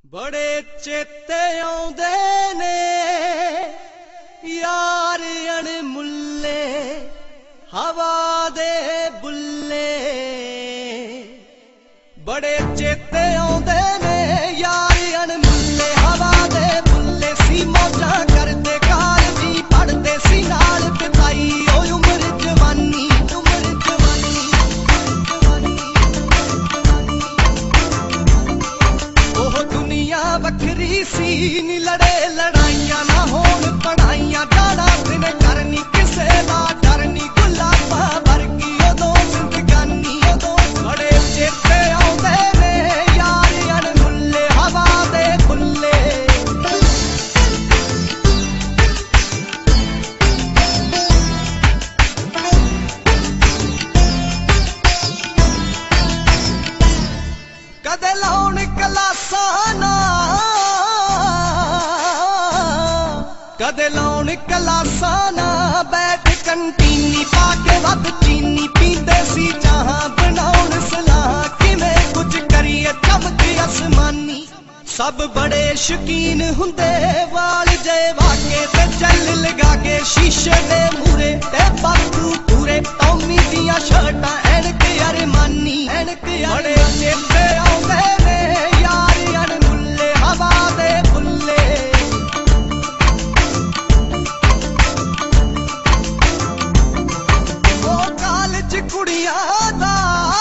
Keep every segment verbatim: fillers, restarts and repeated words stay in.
बड़े चेते आउंदे ने यार अणमुल्ले हवा दे बुल्ले। बड़े चेते आउंदे ने यार अणमुल्ले हवा दे बुल्ले। सी मौजा करदे कालजी पढ़दे सी नाल बिताई ओ उम्र जवानी उम्र जवानी जवानी। ओह दुनिया वखरी सी नी लड़े लड़ाइयां ना होण पढ़ाइयां। जाना दिन करनी किसे दा डर नी गुलाबा वर्गी उदों जिंदगानी उदों। बड़े चेते आउंदे ने यार अणमुल्ले हवा दे बुल्ले। कदे लाउण क्लासां ना कदे लाउण क्लासां ना बैठ कंटीनी पाके वध चीनी पींदे सी चाहां बनाउण सलाह किवें कुछ करिए चमक आसमानी। सब बड़े शकीन हुंदे वाल जे वाके ते चल लगा के शीशे दे मूरे ते बातू पूरे टॉमी दियां शर्टां ऐनक अरमानी ऐनक। बड़े चेते आउंदे ने यार अणमुल्ले हवा दे बुल्ले। ओ कालज कुड़ियां दा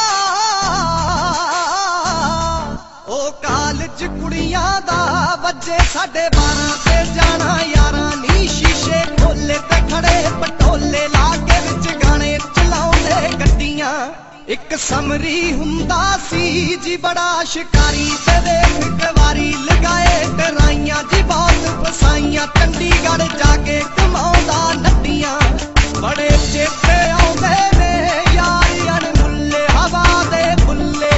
ओ कालज कुड़ियां दा वजे साढ़े बारां ते जाना यारां नी। शीशे खोले ते खड़े पटोले लागे विच गाने चलाउंदे गड्डियां। एक समरी हुंदा सी जी बड़ा शिकारी ते देख कवारी लगाए डराइयां जी बहुत फसाइयां। चंडीगढ़ जाके घुमाउंदा नट्टियां। बड़े चेते आउंदे ने यार अणमुल्ले हवा दे बुल्ले।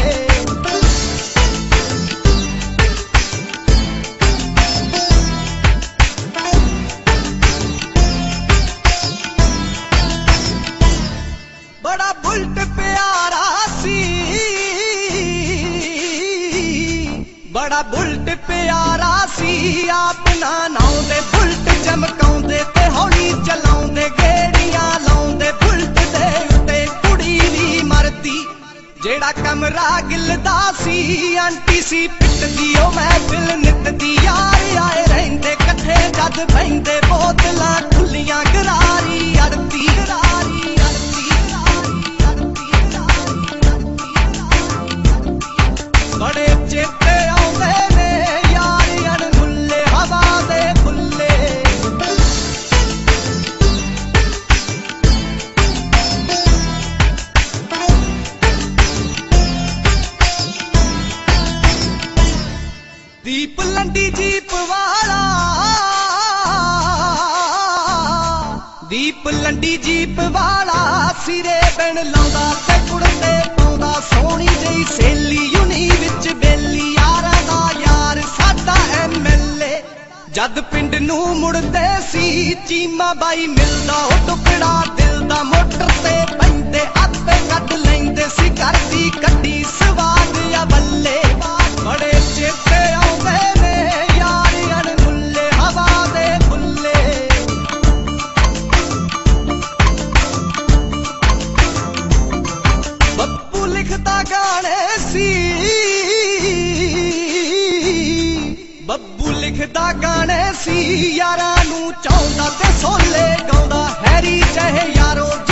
बड़ा बुलट प्यारा सी बड़ा बुलट प्यारा सी अपना नाउंदे बुलट चमकाउंदे ते हौली चलाउंदे गेड़ियां लाउंदे बुलट दे उत्ते कुड़ी वी मरदी। जेड़ा कमरा गिलदा सी आंटी सी पिटदी ओ महफिल नितदी। यार आए रहिंदे कट्ठे जद बहिंदे बोतलां खुलियां गरारी अड़दी गरारी अड़दी। बड़े चेते आउंदे ने यार अणमुल्ले हवा दे बुल्ले। दीप लंडी जीप वाला दीप लंडी जीप वाला सिरे बिन लाउंदा ते कुड़ते पाउंदा। सोहनी जही सहेली यूनी विच बेली यारां दा यार साडा एम एल ए। जद पिंड नूं मुड़दे सी चीमा बाई मिलदा ओ टुकड़ा दिल दा। मोटर ते पैंदे आपे कढ लैंदे सी घर दी गड्डी सवाद या बल्ले। बड़े चेते आउंदे ने यार अणमुल्ले हवा दे बुल्ले। बप्पू लिखदा गाने सी बब्बू लिखदा गाने सी यारां नूं चाहुंदा ते सोले गाउंदा। हैरी चाहे यारो